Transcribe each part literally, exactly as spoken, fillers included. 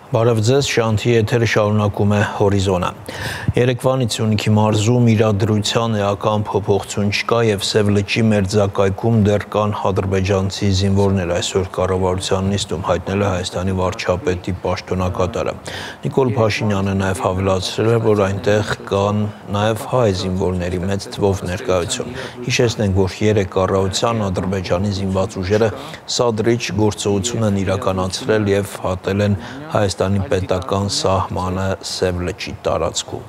Բարև ձեզ, շանթի եթերը շարունակում է հորիզոնը։ Երեկվանից Սյունիքի մարզում իրադրության էական փոփոխություն չկա եւ Սև լճի մերձակայքում դեռ կան ադրբեջանցի զինվորներ, այսօր կառավարության նիստում հայտնել է Հայաստանի վարչապետի պաշտոնակատարը։ Նիկոլ Փաշինյանը նաեւ հավելացրել է, որ այնտեղ կան նաեւ հայ զինվորների մեծ թվով ներկայություն։ Հիշեցնենք, որ երեք կառավարության Ադրբեջանի զինված ուժերը սադրիչ գործողություն են իրականացրել եւ հատել են Հայաստանի պետական սահմանը Սև լճի տարածքում։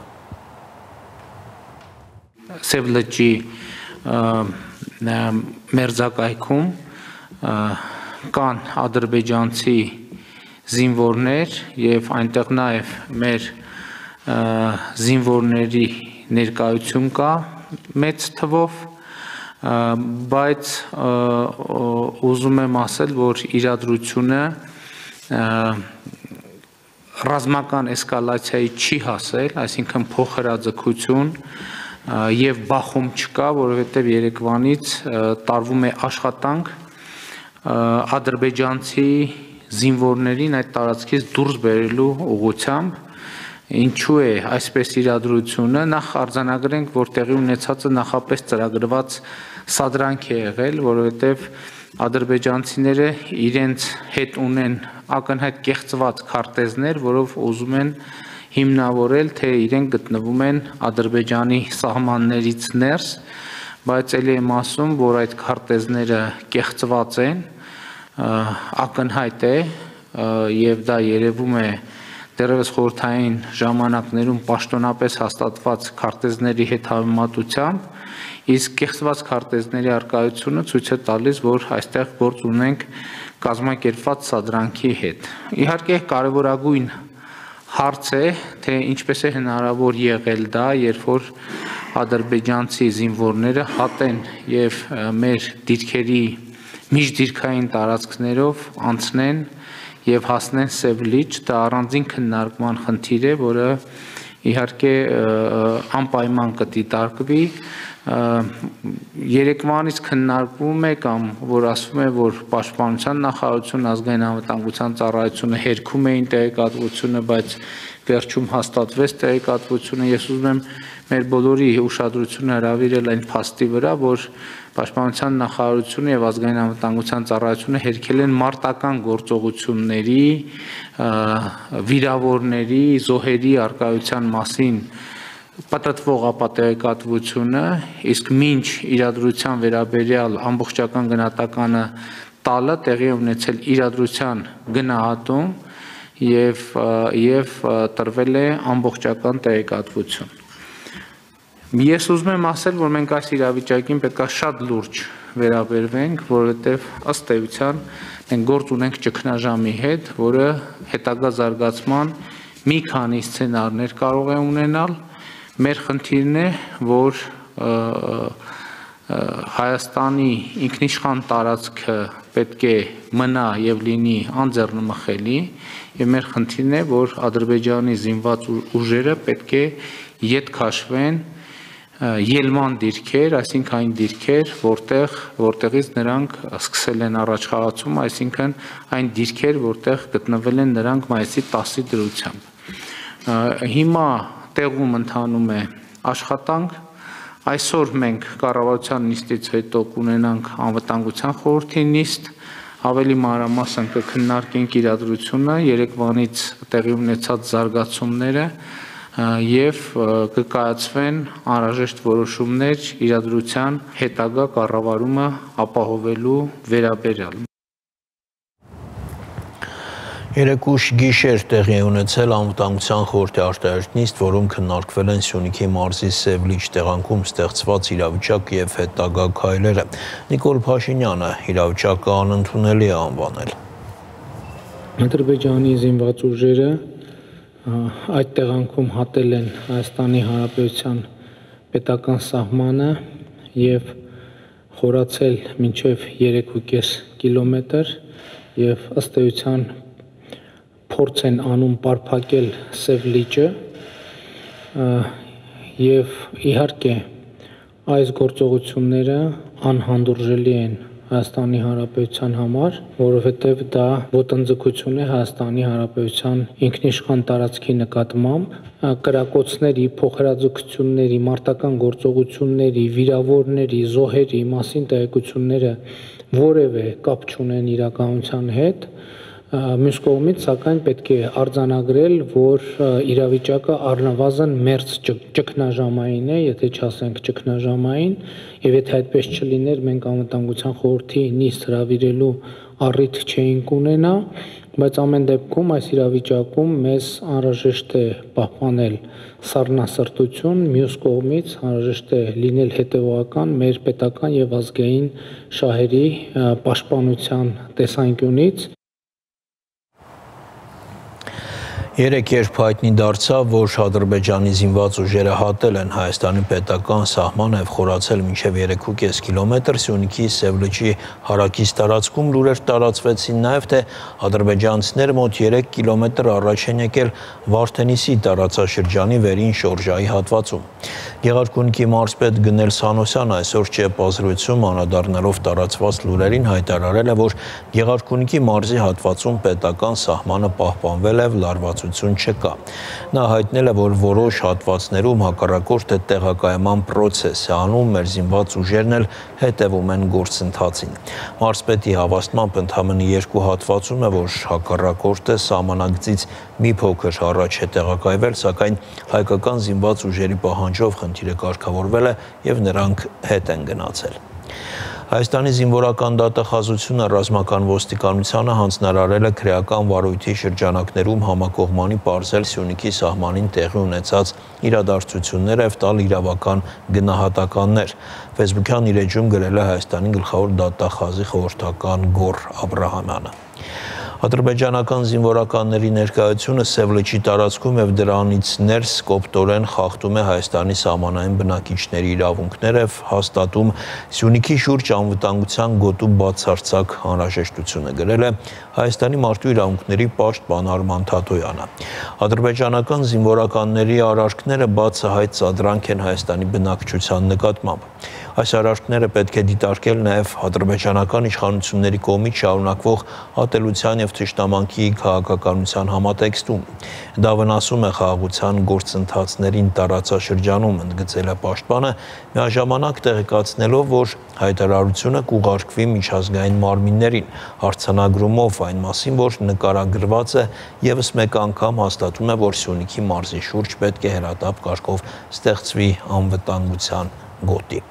Սև լճի մերձակայքում կան ադրբեջանցի զինվորներ եւ այնտեղ նաեւ մեր զինվորների ներկայություն կա մեծ թվով, բայց ուզում եմ ասել, որ իրադրությունը ռազմական էսկալացիայի չի հասել, այսինքն փոխհրաձգություն եւ բախում չկա, որովհետեւ երեկվանից տարվում է աշխատանք ադրբեջանցի զինվորներին այդ տարածքից դուրս բերելու ուղղությամբ։ Ինչու է այսպես իրադրությունը, նախ արձանագրենք, որ տեղի ունեցածը նախապես ծրագրված սադրանք է եղել, որովհետեւ ադրբեջանցիները իրենց հետ ունեն ակնհայտ կեղծված քարտեզներ, որով ուզում են հիմնավորել, թե իրենք գտնվում են Ադրբեջանի սահմաններից ներս, բայց ելի եմ ասում, որ այդ քարտեզները կեղծված են, ակնհայտ է եւ դա երևում է դեռևս խորհրդային ժամանակներում պաշտոնապես հաստատված քարտեզների հետ համեմատությամբ, իսկ կեղծված քարտեզների առկայությունը ցույց է տալիս, որ այստեղ գործ ունենք կազմակերպված սադրանքի հետ։ Իհարկե կարևորագույն հարց է, թե ինչպես է հնարավոր եղել դա, երբ որ ադրբեջանցի զինվորները հատեն եւ մեր դիրքերի միջդիրքային տարածքներով անցնեն եւ հասնեն Սև լիճ, դա առանձին քննարկման խնդիր է, որը իհարկե անպայման կդիտարկվի։ Երեկվանից քննարկվում է կամ որ ասվում է, որ Պաշտպանության նախարարությունը, ազգային անվտանգության ծառայությունը հերքում էին տեղեկատվությունը, բայց վերջում հաստատվեց տեղեկատվությունը։ Ես ուզում եմ մեր բոլորի ուշադրությունը հրավիրել այն փաստի վրա, որ Պաշտպանության նախարարությունը եւ ազգային անվտանգության ծառայությունը հերքել են մարտական գործողությունների, վիրավորների, զոհերի առկայության մասին պատտվող ապատեղեկատվությունը, իսկ մինչ իրադրության վերաբերյալ ամբողջական գնահատականը տալը տեղի ունեցել իրադրության գնահատում եւ եւ տրվել է ամբողջական տեղեկատվություն։ Ես ուզում եմ ասել, որ մենք այս իրավիճակին պետք է շատ լուրջ վերաբերվենք, որովհետեւ ըստ էության մենք գործ ունենք ճգնաժամի հետ, որը հետագա զարգացման մի քանի սցենարներ կարող է ունենալ։ Մեր խնդիրն է, որ Հայաստանի ինքնիշխան տարածքը պետք է մնա եւ լինի անձեռնմխելի, եւ մեր խնդիրն է, որ Ադրբեջանի զինված ուժերը պետք է ետ քաշվեն ելման դիրքեր, այսինքն այն դիրքեր, որտեղ որտեղից նրանք սկսել են առաջխաղացում, այսինքն այն դիրքեր, որտեղ գտնվել են նրանք մայիսի տասի դրությամբ։ Հիմա տեղում ընթանում է աշխատանք, այսօր մենք կառավարության նիստից հետո կունենանք անվտանգության խորհրդի նիստ, ավելի մանրամասն կքննարկենք իրադրությունը, երեկվանից տեղի ունեցած զարգացումները եւ կկայացվեն անհրաժեշտ որոշումներ իրադրության հետագա կառավարումը ապահովելու վերաբերյալ։ Երեկուշ գիշեր տեղի է ունեցել անվտանգության խորհրդի արտահերթ նիստ, որում քննարկվել են Սյունիքի մարզի Սև լիճ տեղանքում ստեղծված իրավիճակ եւ հետագա քայլերը։ Նիկոլ Փաշինյանը իրավիճակը անընդունելի է անվանել։ Ադրբեջանի զինված ուժերը այդ տեղանքում հատել են Հայաստանի Հանրապետության պետական սահմանը եւ խորացել մինչեւ երեք ու կես կիլոմետր եւ ըստ էության փորձ են անում պարփակել Սև լիճը եւ իհարկե այս գործողությունները անհանդուրժելի են Հայաստանի Հանրապետության համար, որովհետև դա ոտնձգություն է Հայաստանի Հանրապետության ինքնիշխան տարածքի նկատմամբ, կրակոցների, փոխհրաձգությունների, մարտական գործողությունների, վիրավորների, զոհերի մասին տեղեկությունները որևէ կապ չունեն իրականության հետ, մյուս կողմից սակայն պետք է արձանագրել, որ իրավիճակը առնվազն մերձ ճգնաժամային է, եթե չասենք ճգնաժամային, եւ եթե այդպես չլիներ, մենք անվտանգության խորհրդի նիստ հրավիրելու առիթ չէինք ունենա, բայց ամեն դեպքում այս իրավիճակում մեզ անհրաժեշտ է պահպանել սառնասրտություն, մյուս կողմից անհրաժեշտ է լինել հետևողական մեր պետական եւ ազգային շահերի պաշտպանության տեսանկյունից։ Երեք երբ հայտնի դարձավ, որ Ադրբեջանի զինված ուժերը հատել են Հայաստանի պետական սահմանը եւ խորացել մինչեւ երեք ու կես կիլոմետր, Սյունիքի Սև լճի հարակից տարածքում լուրեր տարածվեցին նաեւ, թե ադրբեջանցիները մոտ երեք կիլոմետր առաջ են եկել Վարդենիսի տարածաշրջանի վերին շորժայի հատվածում։ Գեղարքունիքի մարզպետ Գնել Սանոսյանը այսօր ՉՊ-զրույցում անդրադառնալով տարածված լուրերին հայտարարել է, որ Գեղարքունիքի մարզի հատվածում պետական սահմանը պահպանվել է, լարվածություն չկա։ Նա հայտնել է, որ որոշ հատվածներում հակառակորդը տեղակայման պրոցես է անում, մեր զինված ուժերն էլ հետևում են գործընթացին։ Մարզպետի հավաստմամբ ընդամենը երկու հատվածում է, որ հակառակորդը սահմանագծից մի փոքր առաջ է տեղակայվել, սակայն հայկական զինված ուժերի պահանջով խնդիրը կարգավորվել է եւ նրանք հետ են գնացել։ Հայաստանի զինվորական դատախազությունը ռազմական ոստիկանությանը հանձնարարել է քրեական վարույթի շրջանակներում համակողմանի պարզել Սյունիքի սահմանին տեղի ունեցած իրադարձությունները եւ տալ իրավական գնահատականներ։ Facebook-յան իր էջում գրել է Հայաստանի գլխավոր դատախազի խորհրդական Գոռ Աբրահամյանը։ Ադրբեջանական զինվորականների ներկայությունը Սև լճի տարածքում եւ դրանից ներս կոպտորեն խախտում է Հայաստանի սահմանային բնակիչների իրավունքները եւ հաստատում Սյունիքի շուրջ անվտանգության գոտու բացարձակ անհրաժեշտությունը, գրել է Հայաստանի մարդու իրավունքների պաշտպան Արման Թաթոյանը։ Ադրբեջանական զինվորականների արարքները բացահայտ սադրանք են Հայաստանի բնակչության նկատմամբ։ Այս արարքները պետք է դիտարկել նաև ադրբեջանական իշխանությունների կողմից շարունակվող ատելության եւ թշնամանքի քաղաքականության համատեքստում։ Դա վնասում է խաղաղության գործընթացներին տարածաշրջանում, ընդգծել է պաշտպանը, միաժամանակ տեղեկացնելով, որ հայտարարությունը կուղարկվի միջազգային մարմիններին, արձանագրումով այն մասին, որ նկարագրված է եւս մեկ անգամ հաստատում է, որ Սյունիքի մարզի շուրջ պետք է հրատապ կարգով ստեղծվի անվտանգության գոտի։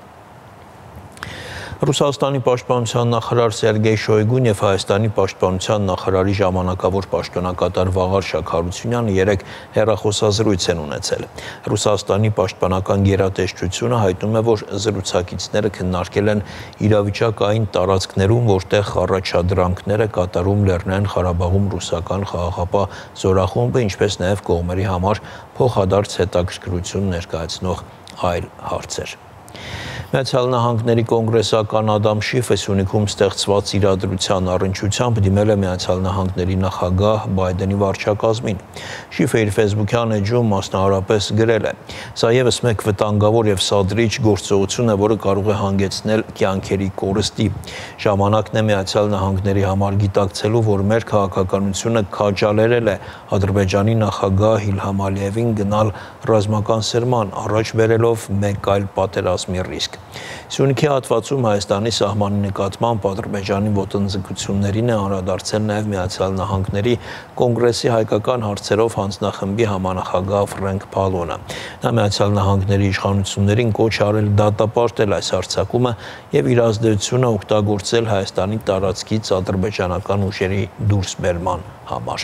Ռուսաստանի պաշտպանության նախարար Սերգեյ Շոյգուն եւ Հայաստանի պաշտպանության նախարարի ժամանակավոր պաշտոնակատար Վաղար Շաքարությունյանը երեք հեռախոսազրույց են ունեցել։ Ռուսաստանի պաշտպանական գերատեսչությունը հայտնում է, որ զրուցակիցները քննարկել են իրավիճակային տարածքներում, որտեղ առաջադրանքներ է կատարում Լեռնային Ղարաբաղում ռուսական խաղաղապահ զորախումբը, ինչպես նաեւ կողմերի համար փոխադարձ հետաքրքրություն ներկայացնող այլ հարցեր։ Միացյալ Նահանգների կոնգրեսական Ադամ Շիֆը Սյունիքում ստեղծված իրադրության առնչությամբ դիմել է Միացյալ Նահանգների նախագահ Բայդենի վարչակազմին։ Շիֆը իր Facebook-յան էջում մասնավորապես գրել է. «Սա եւս մեկ վտանգավոր եւ սադրիչ գործողություն է, որը կարող է հանգեցնել կյանքերի կորստի։ Ժամանակն է Միացյալ Նահանգների համար գիտակցելու, որ մեր քաղաքականությունը քաջալերել է Ադրբեջանի նախագահ Իլհամ Ալիևին գնալ ռազմական սրման, առաջ բերելով մեկ այլ պատերազմի ռիսկ։ Սյունիքի հատվածում Հայաստանի սահմանի նկատմամբ Ադրբեջանի ոտնձգություններին է անդրադարձել նաև Միացյալ Նահանգների կոնգրեսի հայկական հարցերով հանձնախմբի համանախագահ Ֆրենկ Փալոնը։ Նա Միացյալ Նահանգների իշխանություններին կոչ արել դատապարտել այս հարձակումը եւ իր ազդեցությունը օգտագործել Հայաստանի տարածքից ադրբեջանական ուժերի դուրսբերման համար։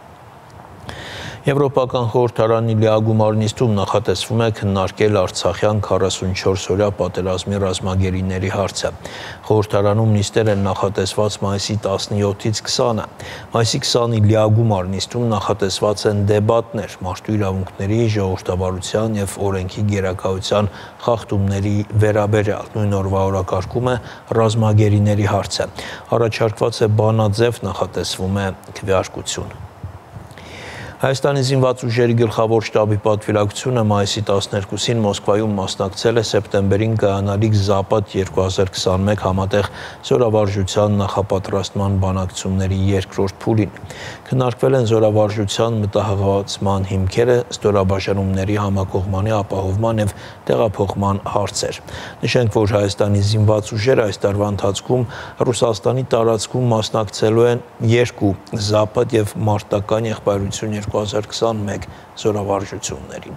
Եվրոպական խորհրդարանի լիագումար նիստում նախատեսվում է քննարկել Արցախյան քառասունչորս-օրյա պատերազմի ռազմագերիների հարցը։ Խորհրդարանում նիստեր են նախատեսված մայիսի տասնյոթից քսանը։ Մայիսի քսանի լիագումար նիստում նախատեսված են դեբատներ մարդու իրավունքների, ժողովրդավարության եւ օրենքի գերակայության խախտումների վերաբերյալ։ Նույն օրվա օրակարգում է ռազմագերիների հարցը։ Առաջարկված է բանաձև, նախատեսվում է քվեարկություն։ Հայաստանի զինված ուժերի գլխավոր շտաբի պատվիրակությունը մայիսի տասներկուսին Մոսկվայում մասնակցել է սեպտեմբերին կայանալիք Զապադ երկու հազար քսանմեկ համատեղ զորավարժության նախապատրաստման բանակցությունների երկրորդ փուլին։ Քննարկվել են զորավարժության մտահղացման հիմքերը, ստորաբաժանումների համակողմանի ապահովման եւ տեղափոխման հարցեր։ Նշենք, որ Հայաստանի զինված ուժերը այս տարվա ընթացքում Ռուսաստանի տարածքում մասնակցելու են երկու Զապադ եւ մարտական եղբայրություն երկու հազար քսանմեկ զորավարժություններին։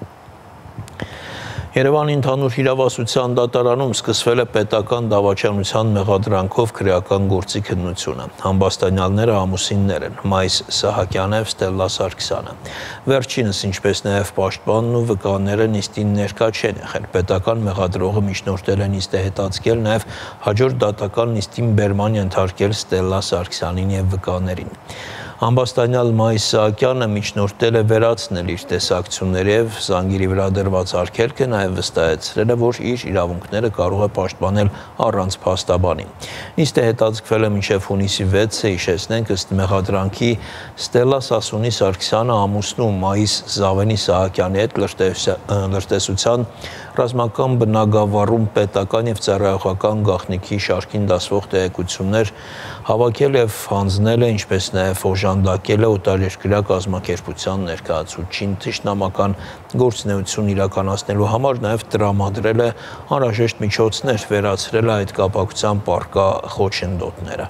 Երևանի ընդհանուր իրավասության դատարանում սկսվել է պետական դավաճանության մեղադրանքով քրեական գործի քննությունը։ Համբաստանյալները ամուսիններ են՝ Մայիս Սահակյանը եւ Ստելլա Սարգսյանը։ Վերջինս, ինչպես նաեւ պաշտպանն ու վկաները նիստին ներկա չեն եղել։ Պետական մեղադրողը միջնորդել է նիստը հետաձգել, նաեւ հաջորդ դատական նիստին բերման ենթարկել Ստելլա Սարգսյանին եւ վկաներին։ Ամբաստանյալ Մայիս Սահակյանը միջնորդել է վերացնել իր տեսակցությունները եւ զանգերի վրա դրված արգելքը, նաեւ վստահեցրել է, որ իր իրավունքները կարող է պաշտպանել առանց փաստաբանի։ Նիստը հետաձգվել է մինչեւ հունիսի վեցը, հիշեցնենք, ըստ մեղադրանքի Ստելլա Սասունի Սարգսյանը ամուսնու Մայիս Զավենի Սահակյանի հետ լրտեսության ռազմական բնագավառում պետական եւ ծառայողական գաղտնիքի շարքին դասվող տեղեկություններ հավաքել եւ հանձնել է, ինչպես նաեւ օժանդակել է օտարերկրյա կազմակերպության ներկայացուցչին թշնամական գործունեություն իրականացնելու համար, նաեւ տրամադրել է անհրաժեշտ միջոցներ, վերացրել է այդ կապակցությամբ առկա խոչընդոտները։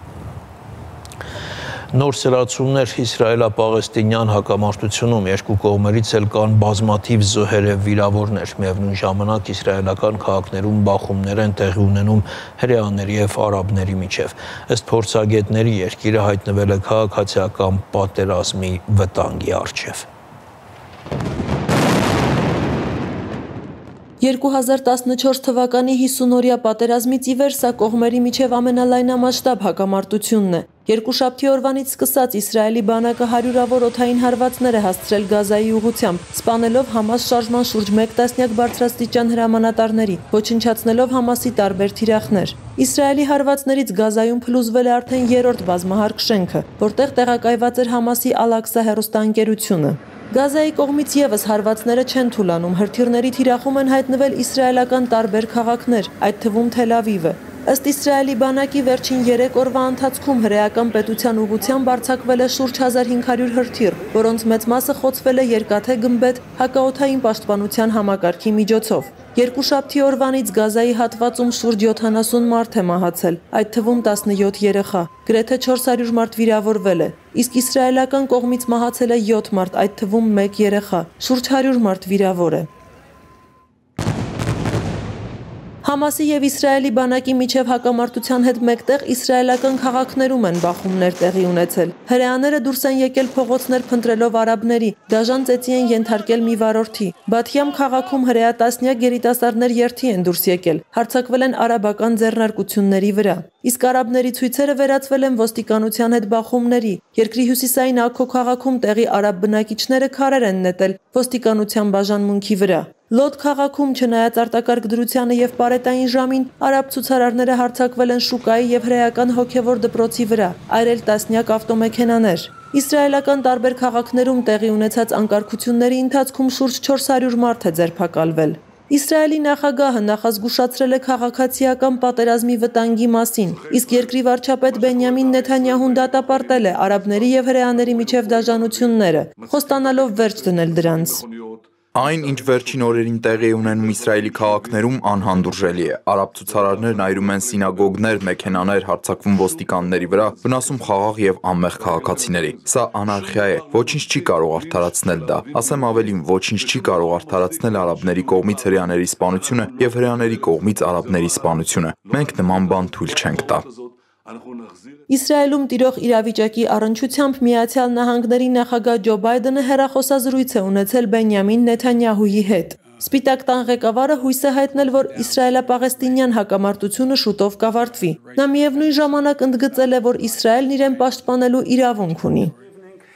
Նոր սրացումներ իսրայելա-պաղեստինյան հակամարտությունում երկու կողմերից էլ կան բազմաթիվ զոհեր եւ վիրավորներ։ Միևնույն ժամանակ իսրայելական քաղաքներում բախումներ են տեղի ունենում հրեաների եւ արաբների միջեւ։ Ըստ փորձագետների, երկիրը հայտնվել է քաղաքացիական պատերազմի վտանգի առջեւ։ երկու հազար տասնչորս թվականի հիսունօրյա պատերազմից ի վեր սա կողմերի միջև ամենալայնամասշտաբ հակամարտությունն է։ Երկուշաբթի օրվանից սկսած Իսրայելի բանակը հարյուրավոր օդային հարվածներ է հասցրել Գազայի ուղղությամբ, սպանելով Համաս շարժման շուրջ մեկ տասնյակ բարձրաստիճան հրամանատարների, ոչնչացնելով Համասի տարբեր թիրախներ։ Իսրայելի հարվածներից Գազայում փլուզվել է արդեն երրորդ բազմահարկ շենքը, որտեղ տեղակայված էր Համասի Ալ-Ակսա հեռուստաընկերությունը։ Գազայի կողմից եւս հարվածները չեն թուլանում, հրթիռների թիրախում են հայտնվել իսրայելական տարբեր քաղաքներ, այդ թվում Թել Ավիվը։ Ըստ Իսրայելի բանակի վերջին երեք օրվա ընթացքում հրեական պետության ուղղությամբ արձակվել է շուրջ հազար հինգ հարյուր հրթիռ, որոնց մեծ մասը խոցվել է երկաթե գմբեթ հակաօդային պաշտպանության համակարգի միջոցով։ Երկուշաբթի օրվանից Գազայի հատվածում շուրջ յոթանասուն մարդ է մահացել, այդ թվում տասնյոթ երեխա, գրեթե չորս հարյուր մարդ վիրավորվել է, իսկ իսրայելական կողմից մահացել է յոթ մարդ, այդ թվում մեկ երեխա, շուրջ հարյուր մարդ վիրավոր է։ Համասի եւ Իսրայելի բանակի միջև հակամարտության հետ մեկտեղ իսրայելական քաղաքներում են բախումներ տեղի ունեցել։ Հրեաները դուրս են եկել փողոցներ փնտրելով արաբների, դաժան ծեծի են ենթարկել մի վարորդի։ Բաթիամ քաղաքում հրեա տասնյակ երիտասարդներ երթի են դուրս եկել, հարձակվել են արաբական ձեռնարկությունների վրա։ Իսկ արաբների ցույցերը վերածվել են ոստիկանության հետ բախումների։ Երկրի հյուսիսային Աքո քաղաքում տեղի արաբ բնակիչները քարեր են նետել ոստիկանության բաժանմունքի վրա։ Լոդ քաղաքում, չնայած արտակարգ դրությանը եւ պարետային ժամին, արաբ ցուցարարները հարձակվել են շուկայի եւ հրեական հոգեվոր դպրոցի վրա, այրել տասնյակ ավտոմեքենաներ։ Իսրայելական տարբեր քաղաքներում տեղի ունեցած անկարգությունների ընթացքում շուրջ չորս հարյուր մարդ է ձերբակալվել։ Իսրայելի նախագահը նախազգուշացրել է քաղաքացիական պատերազմի վտանգի մասին, իսկ երկրի վարչապետ Բենյամին Նեթանյահուն դատապարտել է արաբների եւ հրեաների միջև դաժանությունները, խոստանալով վերջ դնել դրանց։ Այն, ինչ վերջին օրերին տեղի է ունենում Իսրայելի քաղաքներում, անհանդուրժելի է։ Արաբ ցուցարարներն այրում են սինագոգներ, մեքենաներ, հարձակվում ոստիկանների վրա, վնասում խաղաղ եւ անմեղ քաղաքացիների։ Սա անարխիա է, ոչինչ չի կարող արդարացնել դա։ Ասեմ ավելին, ոչինչ չի կարող արդարացնել արաբների կողմից հրեաների սպանությունը եւ հրեաների կողմից արաբների սպանությունը։ Մենք նման բան թույլ չենք տա։ Իսրայելում տիրող իրավիճակի առնչությամբ Միացյալ Նահանգների նախագահ Ջո Բայդենը հեռախոսազրույց է ունեցել Բենյամին Նեթանյահուի հետ։ Սպիտակ տան ղեկավարը հույս է հայտնել, որ իսրայելա-պաղեստինյան հակամարտությունը շուտով կավարտվի։ Նա միևնույն ժամանակ ընդգծել է, որ Իսրայելն իրեն պաշտպանելու իրավունք ունի։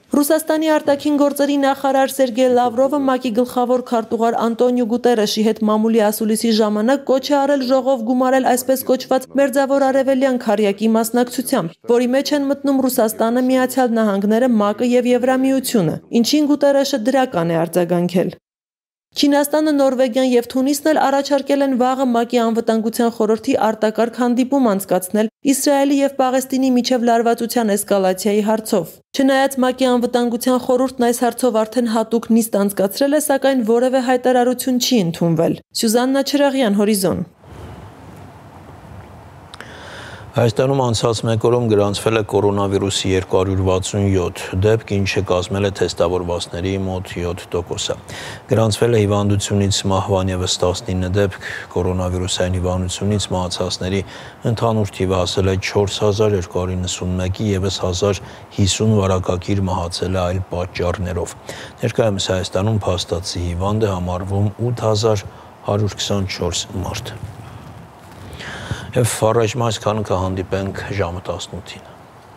Ռուսաստանի արտաքին գործերի նախարար Սերգեյ Լավրովը ՄԱԿ-ի գլխավոր քարտուղար Անտոնիո Գուտերեշի հետ մամուլի ասուլիսի ժամանակ կոչ է արել ժողով գումարել այսպես կոչված մերձավոր արևելյան քառյակի մասնակցությամբ, որի մեջ են մտնում Ռուսաստանը, Միացյալ Նահանգները, ՄԱԿ-ը եւ Եվրամիությունը, ինչին Գուտերեշը դրական է արձագանքել։ Չինաստանը, Նորվեգիան եւ Թունիսն էլ առաջարկել են վաղը ՄԱԿ-ի անվտանգության խորհրդի արտակարգ հանդիպում անցկացնել Իսրայելի եւ Պաղեստինի միջև լարվածության էսկալացիայի հարցով։ Չնայած ՄԱԿ-ի անվտանգության խորհուրդն այս հարցով արդեն հատուկ նիստ անցկացրել է, սակայն որևէ հայտարարություն չի ընդունվել։ Սյուզաննա Չրաղյան, Հորիզոն։ Հայաստանում անցած մեկ օրում գրանցվել է կորոնավիրուսի երկու հարյուր վաթսունյոթ դեպք, ինչը կազմել է թեստավորվածների մոտ յոթ տոկոսը։ Գրանցվել է հիվանդությունից մահվան ևս տասնինը դեպք, կորոնավիրուսային հիվանդությունից մահացածների ընդհանուր թիվը հասել է չորս հազար երկու հարյուր նվսունմեկի, ևս հազար հիսուն վարակակիր մահացել է այլ պատճառներով։ Ներկայումս Հայաստանում փաստացի հիվանդ է համարվում ութ հազար հարյուր քսանչորս մարդ։ Եվ առայժմ այսքանը, կհանդիպենք ժամը տասնութին։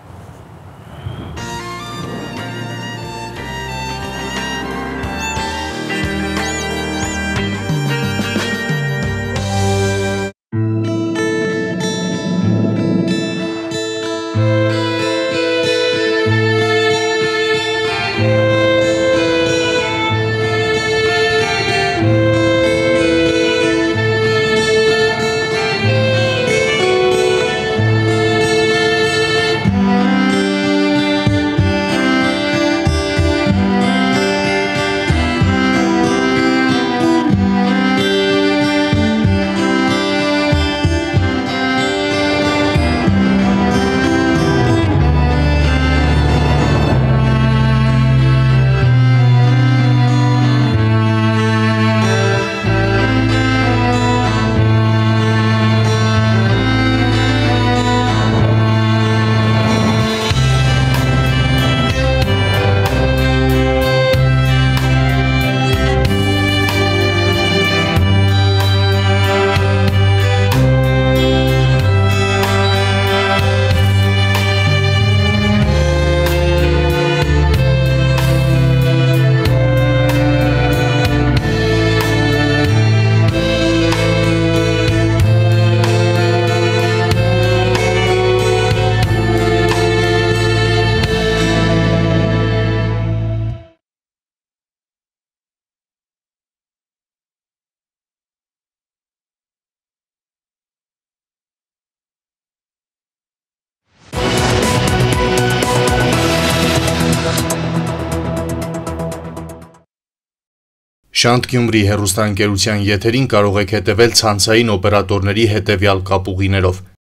Շանթ Գյումրի հեռուստաընկերության եթերին կարող եք հետևել ցանցային օպերատորների հետևյալ կապուղիներով.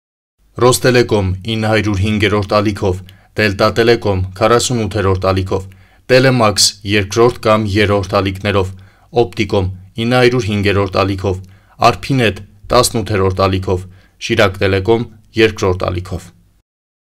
Ռոստելեկոմ ինը հարյուր հինգերորդ ալիքով, Դելտա Տելեկոմ քառասունութերորդ ալիքով, Տելեմաքս երկրորդ կամ երրորդ ալիքներով, Օպտիկոմ ինը հարյուր հինգերորդ ալիքով, Արփինետ տասնութերորդ ալիքով, Շիրակ Տելեկոմ երկրորդ ալիքով։